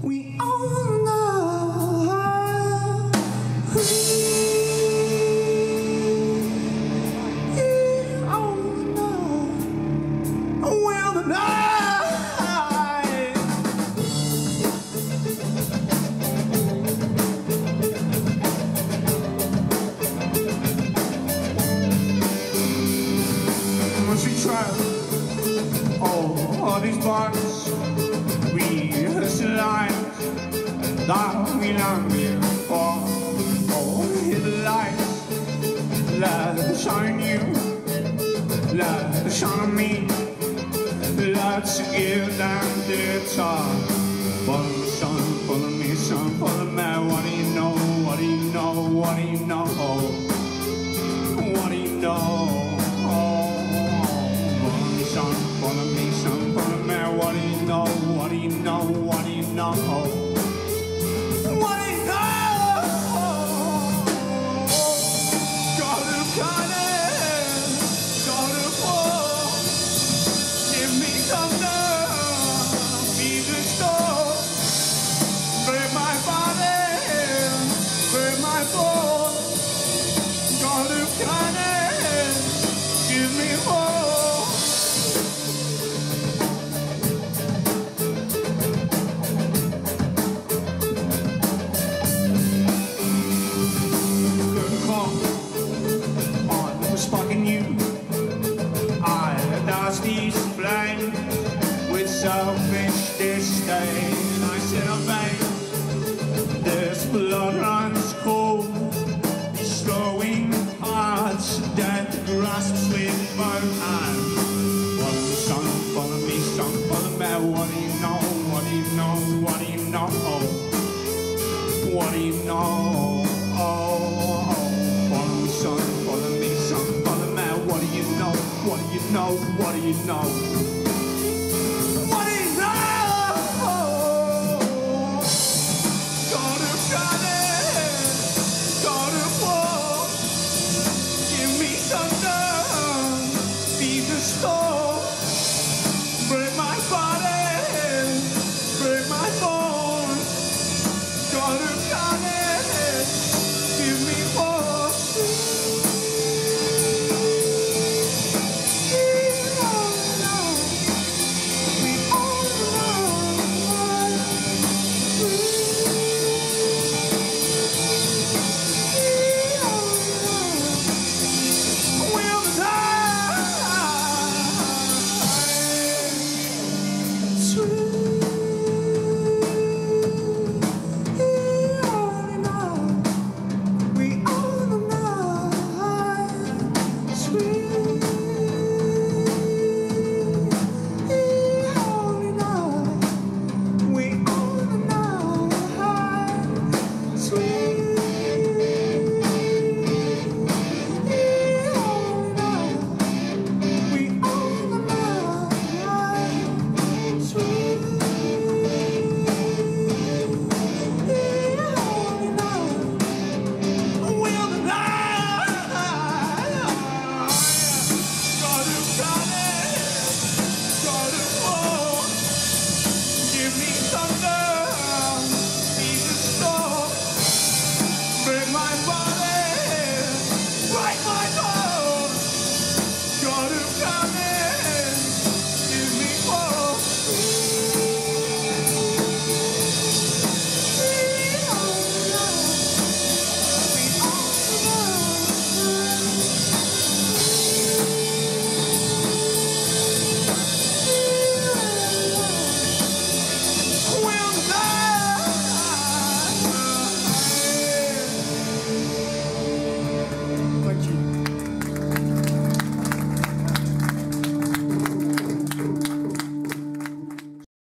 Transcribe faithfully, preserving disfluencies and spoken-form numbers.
We all know we all know well the night once we try all, all these bars we slide that we long for. Oh, hit the lights, let it shine on you, let it shine on me. Let's give them the talk. Follow me, son, follow me, son, follow me. What do you know? What do you know? What do you know? What do you know? Follow me, son, follow me, son, follow me. What do you know? What do you know? What do you know? What do you know? Got a kindness, got a pull. Give me thunder, feed the storm. Burn my body, burn my soul. Got a kindness, give me more. Sparking you, I dodged these flames with selfish disdain. I said, obey, this blood runs cold, destroying hearts that grasps with both hands. Follow me, son, follow me, son, follow me. What do you know? What do you know? What do you know? What do you know? Oh, follow me, son, follow me, son, follow me. What do you know? What do you know? What do you know?